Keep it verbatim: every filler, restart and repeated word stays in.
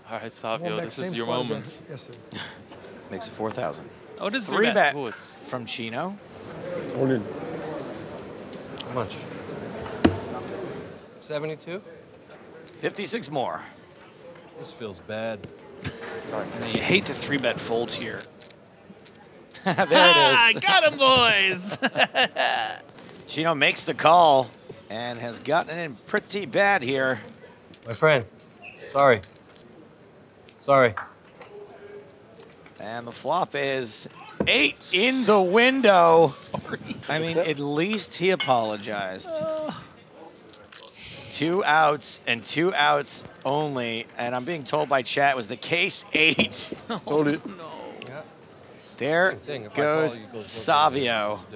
All right, Savio, this is your moment. Yes, sir. Makes it four thousand. Oh, this is Three bet Ooh, it's from Chino. Hold in. How much? seventy-two? fifty-six more. This feels bad. Now you hate to three bet fold here. There it ah, is. got him, boys. Chino makes the call and has gotten in pretty bad here. My friend, sorry. Sorry. And the flop is eight in the window. Sorry. I mean, at least he apologized. Two outs and two outs only. And I'm being told by chat it was the case eight. Hold it. No. Yeah. There Thing, if I call, goes you go- Savio.